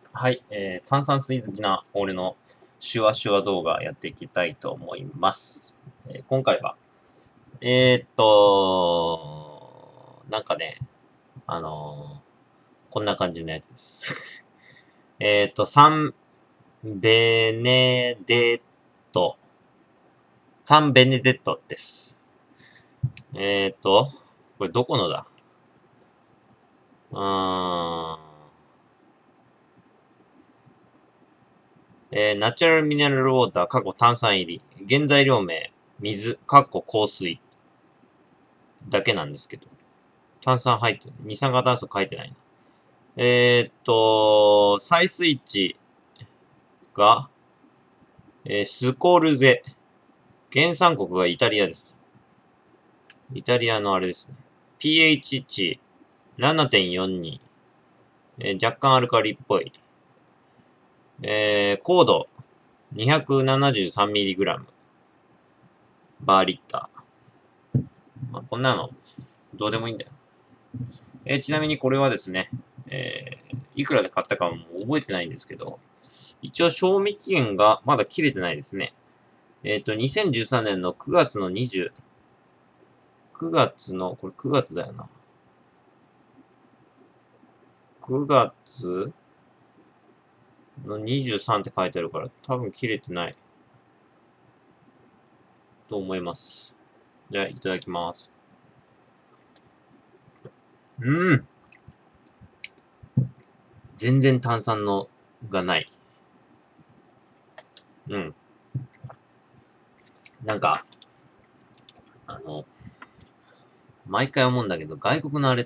はい、炭酸水好きな俺のシュワシュワ動画やっていきたいと思います。今回は、なんかね、こんな感じのやつです。サンベネデット、サンベネデットです。これどこのだナチュラルミネラルウォーター、過去炭酸入り。原材料名、水、過去香水だけなんですけど。炭酸入って、二酸化炭素書いてないな。採水値が、スコルゼ。原産国がイタリアです。イタリアのあれですね。pH 値 7.42。若干アルカリっぽい。高度 273mg バーリッター。まあ、こんなの、どうでもいいんだよ。ちなみにこれはですね、いくらで買ったかも覚えてないんですけど、一応賞味期限がまだ切れてないですね。2013年の9月の20、9月の、これ9月だよな。9月の23って書いてあるから、多分切れてないと思います。じゃあ、いただきます。全然炭酸のがない。なんか、毎回思うんだけど、外国のあれって、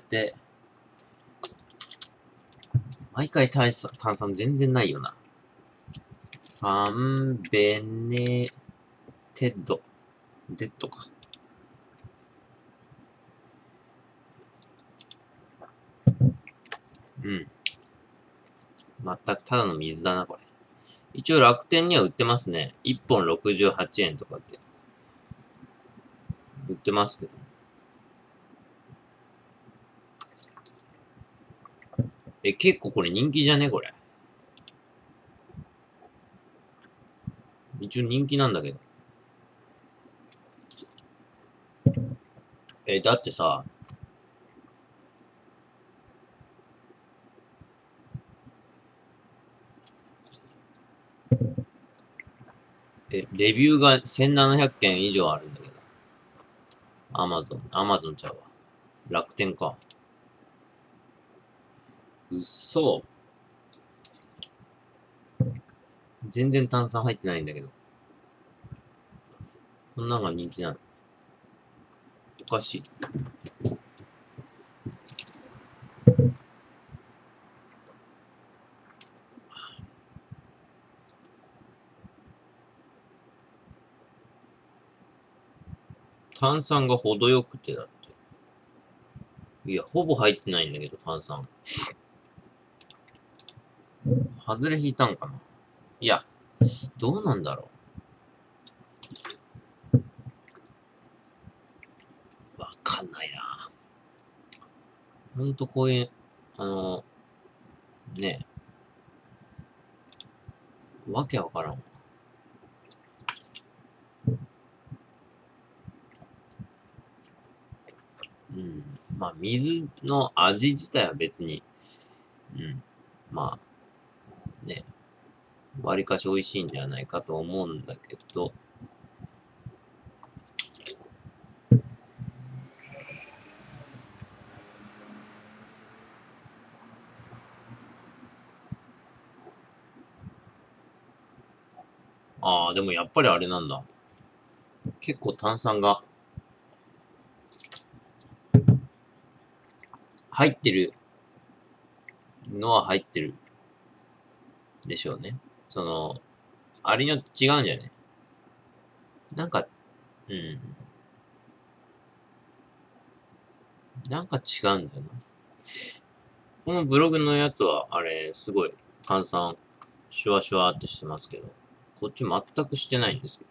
毎回炭酸全然ないよな。サンベネテッド。デッドか。全くただの水だな、これ。一応楽天には売ってますね。1本68円とかって売ってますけど。結構これ人気じゃねこれ。一応人気なんだけど。だってさ、レビューが1700件以上あるんだけど。アマゾンちゃうわ。楽天か。うっそ。全然炭酸入ってないんだけど。こんなのが人気なの。おかしい。炭酸が程よくてだって。いや、ほぼ入ってないんだけど、炭酸。外れ引いたんかな。いや、どうなんだろう。わかんないな。ほんとこういう、ね、わけわからん。まあ、水の味自体は別に、まあ、ね、わりかし美味しいんじゃないかと思うんだけど、でもやっぱりあれなんだ。結構炭酸が入ってるのは入ってるでしょうね。あれによって違うんじゃね。なんか、なんか違うんだよな。このブログのやつは、あれ、すごい炭酸、シュワシュワってしてますけど、こっち全くしてないんですけ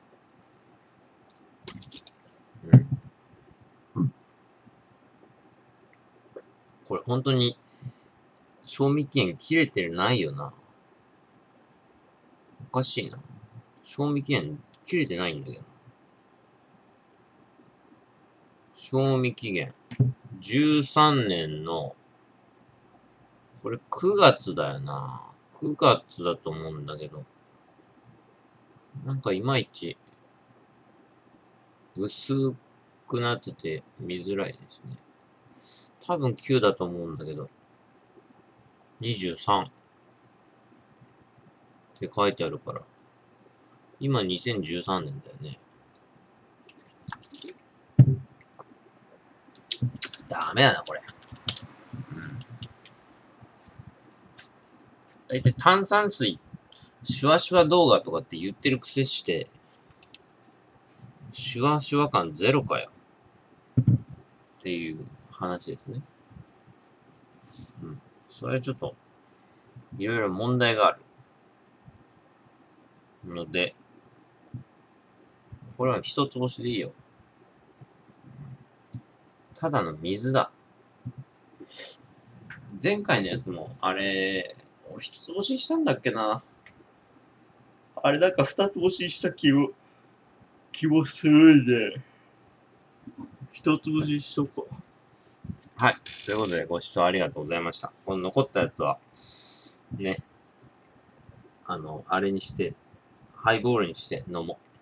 ど。これ本当に、賞味期限切れてないよな。 かしいな。賞味期限切れてないんだけど。賞味期限。13年の、これ9月だよな。9月だと思うんだけど。なんかいまいち、薄くなってて見づらいですね。多分9だと思うんだけど。23って書いてあるから。今2013年だよね。ダメだな、これ。だいたい炭酸水、シュワシュワ動画とかって言ってる癖して、シュワシュワ感ゼロかよ。っていう話ですね。うん。それはちょっと、いろいろ問題がある。ので、これは一つ星でいいよ。ただの水だ。前回のやつも、あれ、俺一つ星したんだっけな。あれなんか二つ星した気もするんで、一つ星しとこう。はい。ということで、ご視聴ありがとうございました。この残ったやつは、ね、あれにして、ハイボールにして飲もう。